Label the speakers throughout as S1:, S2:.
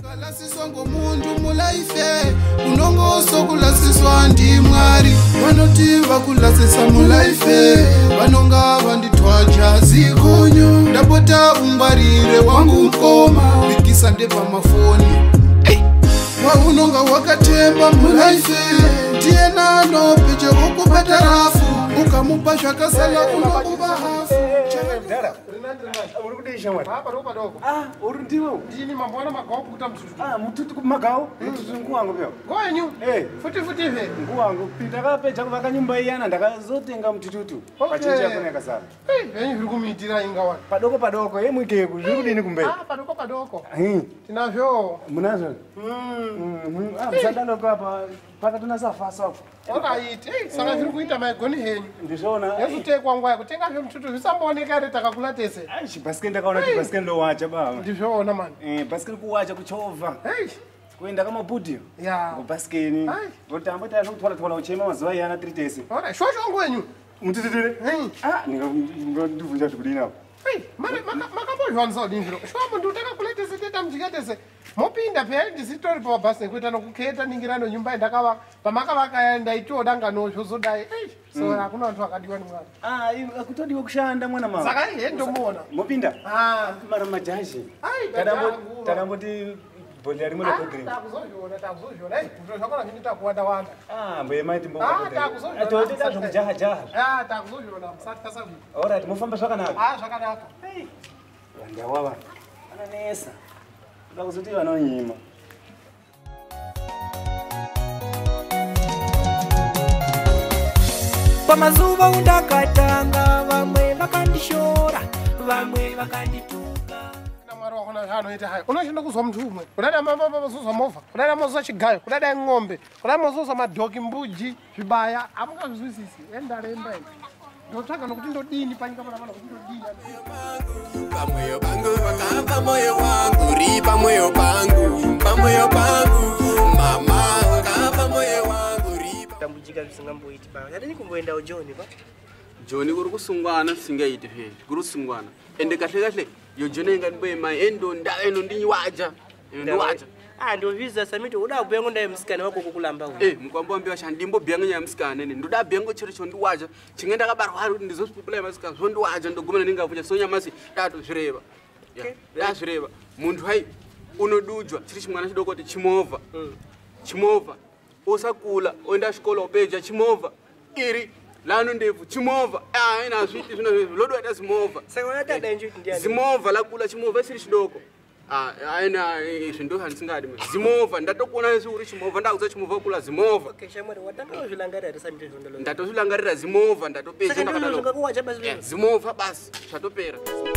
S1: Ukalasiswa ngomuntu mulaife unongoso kulasiswa ndi Mwari vanoti vakulasisa mulaife vanonga vanditwaja zikonyo ndapota ungwarire wangu mkoma bikisa ndeva mafoni waunonga wakatemba mulaife ndiye nano peche ukubata rafu ukamupa zvakasala unokuba hafu
S2: urikudisha mwari
S3: Hapa ropa dogo.
S2: uri ndiwo
S3: Ndini mambona magao kuta mtutu.
S2: mututu kumagawo mututu nguwangu peo
S3: Kwenyu.
S2: Eh.
S3: Futi he.
S2: nguwangu ndakapedza kuvaka nyumba iyana ndakazotenga mutututu pachinji yakoneka sana
S3: Venyu zviri kumiitira inga wani.
S2: padoko yemwikeku zviri kudini kumbei
S3: Padoko.
S2: Hi,
S3: Tinazvo.
S2: munazvo musadaloko apa pakatona safasako
S3: Wakaiti. Saka zviri kuita maigoni henyu.
S2: ndizvona
S3: Yazutekwa nguwa yekutenga zvemututu zvisambooneka ere takakula tese.
S2: chibhasikeni ndakaona kuti bhasikeni ndowacha baba
S3: Ndizvoona mani.
S2: bhasikeni kuwacha kuchovha
S3: Hey.
S2: kuenda kamabhudhi
S3: Ya.
S2: kubhasikeni
S3: Ai.
S2: kuti ambota zvokutwala uchema mazuva iyana tiri tese
S3: Ora shosho ngwenyu.
S2: mutututire ndivunja zvikudinapo
S3: Hey, makambozvanisa kudini zviro. Shwambo nditakakula tese teta mujika tese. Mopinda pheya ndisitori pabhasi nekuita nokuketa ningirano nyumba yandakavaka. Pamakavaka ndaitoda ngano zvozodai. Hey. So hakuna vantu vakadiwa nimwari.
S2: akutodiwa kushanda mwana mama
S3: Saka ihe ndomuona.
S2: mopinda
S3: Ah.
S2: mara majaji
S3: Ai,
S2: takamboti bhodhera rimwe rekogrini
S3: takuzozviona. Zviro zvakona zvinoita kuwanda.
S2: mboyemaiti
S3: takuzozviona.
S2: mbototeda zvokujaha
S3: Takuzozviona musati tasavi.
S2: orit mofamba zvakanaka
S3: Zvakanaka.
S2: vandawa vanhu vanonesa kuda kuzoti vanonyima
S4: pamazuva undakatanga vamwe vakandishora vamwe vakandituka
S3: Mwari wakona zvaanoita hayo. Unoshanda kuzwa muntu umwe. Kudada mazozwa movha, kudada mazozwa chigayo, kudada ng'ombe, kudada mazozwa madhoki, mbuji, zvibaya. Amungazwisisi. Enda remba ino. Ndotsvaga nokuti ndodini panyika pana kuti ndodini.
S5: Pamoyo pangu wakapa moyo wangu ripa moyo pangu mama wakapa moyo wangu ripa
S4: tambujika zvisingamboiti baba yadini kumboendawo John pa
S6: John kuri kusungwana singaiti phela kuri kusungwana ende kahle yo John ingani mai endonda enondinyiwaja ndwaja
S4: ndovisa samiti uda kubengo ndaye msikana wako kukulamba uyu
S6: mukwamba wambiwa shandimbo byenga nya msikana nene ndoda byengo chiro chondiwaja chingenda kabarwa kuti ndizosipula masika zvondiwaja ndogumana ningavucha sonya masi dato zvireva ya zvireva muntu hai unodujwa chiri chimwana chidoko kuti chimovha osakula oenda xikola opeja chimovha iri lano ndevu chimovha ina zviti zvino lodwa zimovha
S4: saka unatada njuti ndiani
S6: zimovha lakula chimovha siri chidoko aina izvi ndo handisingadi zimovha ndatokuona isi uri chimovha ndakuza chimovha kula zimovha
S4: shamwari watatozvilangarira samiti zvondolo
S6: ndatozvilangarira zimovha ndatopedza
S4: ndakakuwacha basi
S6: zimovha basi zvatopera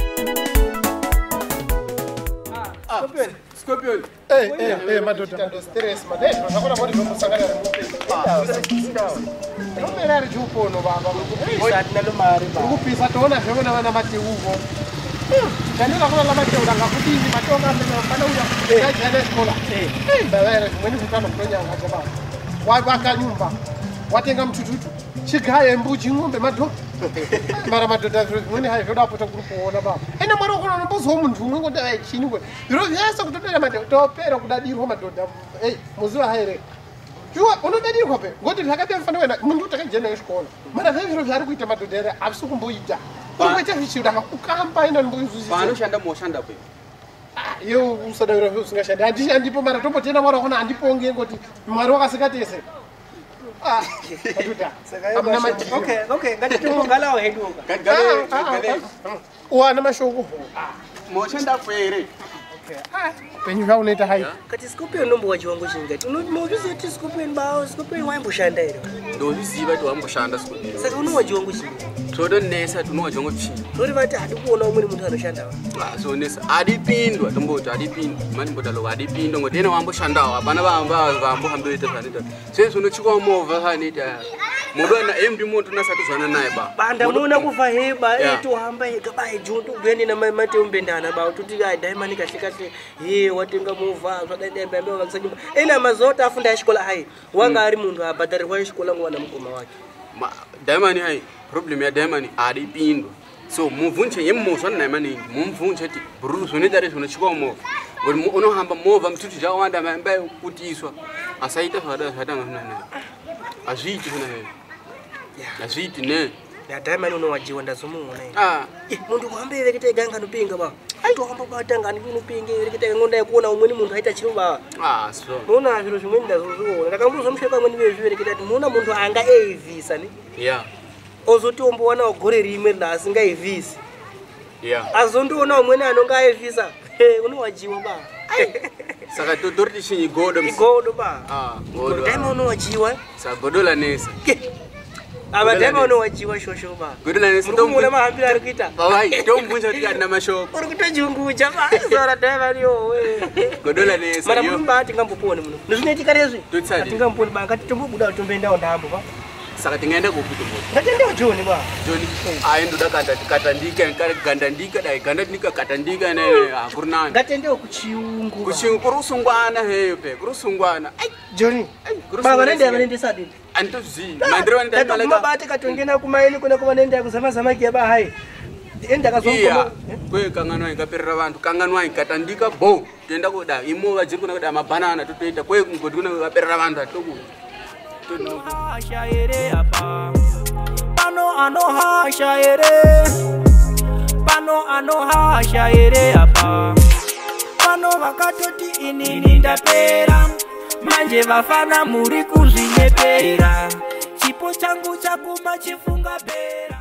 S6: Scorpion.
S3: Madhodha. Stress madai. Zvakona mori zvomusangana nemupenzi. Nomera ari chiupono baba.
S4: sati nalo mari ba
S3: Kupisa toona zvevona vana mateuvo. Chandinoda kuona mateu ndangakudini matonga mbena uya kujana esikola. Bavere zvimweni zvitano kutonyanga baba. Wavaka nyumba. Watenga mutututu. Chigaye mbuji ng'ombe madhodha. Mara madhodha zvimweni hai zvoda kupota kuri kuona baba. Ene mwari wakona unombozwa muntu umwe kuti ai chini kwe. Zviro zvese kutotera madhodha topera kudadirwa madhodha. Muziva haire. Jua unodadirwa pe. Ngoti zvakati mfana wena muntu utakajena esikola. Mara zviro zvari kuita madhodha avisi kumboita. Unoita zvichida ukamba ina ndimboizwisisa.
S6: Panoshanda moshanda pe.
S3: Yo usadawira zviro zvingashanda. Handishandipo mara tombotenda mwari wakona handiponge ngoti mwari wakasikatese.
S4: okay ngatitongalawo heduka
S3: Uwana mashoko.
S6: Moshanda pere.
S3: Penyu zvaunoita hai.
S4: kati Scorpion nombowa chiwango chingati unomozvizoti Scorpion bawo Scorpion waimboshanda ere
S6: Ndozviziva kuti wamboshanda Scorpion.
S4: saka unowa chiwango chingi
S6: Todonesa tunowa chiwango chini.
S4: tori vati hadi kuona umweni muntu anoshanda
S6: Zonesa adipindwa tomboti adipindwa mani mbodalo adipindwa ngoti ena wamboshandawo apana vambohamboita zvanita sezvo unochikwa movha hanita mudona emdi muntu nasati zwana naye ba
S4: banda muona kufa heba etohamba ega bai jonto kuyendena mateu mbendana ba kuti ai diamond kahle kahle watenga movha zvadaidai mbambe wakakisa nyumba ena mazota afunda yachikola hai wanga ari muntu abhadharirwa yachikola ngwana mukoma wake
S6: Diamond hai problem ya Diamond adipindwa so muvunche yemmovha naye maningi mumvunche ti bruce unedare zvonochikwa movha ngoti unohamba movha mitutu zvawanda maimba kutiswa asaita zvatanga azviiti zvona azviiti ne
S4: Diamond unowajiwa ndazomuona muntu kuhambe rekete ganga nopinga ba aitohamba batanga nopinga rekete ngonda kuona umweni muntu aita chiro ba
S6: so
S4: muona zviro zvimweni ndazozuona ndakambuza musheka amweni vezvi rekete ati muona muntu anga evisa ni ozoti ombowana ogore rimwe asingaivisi azondoona umweni anonga evisa unowajiwa ba
S6: saka totorti chinyi godo
S4: ba
S6: godo
S4: Diamond unowajiwa
S6: sa godola nesa
S4: aba Diamond unowajiwa shosho ba
S6: godola nesa
S4: ndomuna mahambira ari kuita
S6: baba ndombunza kuti kana mashoko
S4: uri kutojunguja ba sora Diamond yo
S6: godola nesa
S4: mara mumba tingambopone muno nezvinoitika rezvi atingambopone ba ngatitombobuda tomboenda ndambo ba
S6: saka tingaenda kupi
S4: ngatende John ba
S6: John ayendoda katandika gandandika dai gandandika katandika ne akurunani
S4: ngatende kuchiyungu
S6: kurusungwana heyo pe kurusungwana
S4: John baba nende sadi
S6: antozi mandiri vanenda
S4: malaka mabate katongena kumaini kuna kuvanenda kuzama zamaki ba hai enda kazongo
S6: kwe kanganwa ingaperera vantu kanganwa ikatandika bo toenda kuda imo vajiri kuna kuda mabanana totoita kwe ngoti kuna kuperera vantu atoko
S7: Hasha ere apa pano ano hasha ere pano ano hasha ere apa pano vakatoti inini ndapera manje vafana muri kuzvinyepera chipo changu chakuma chifunga pera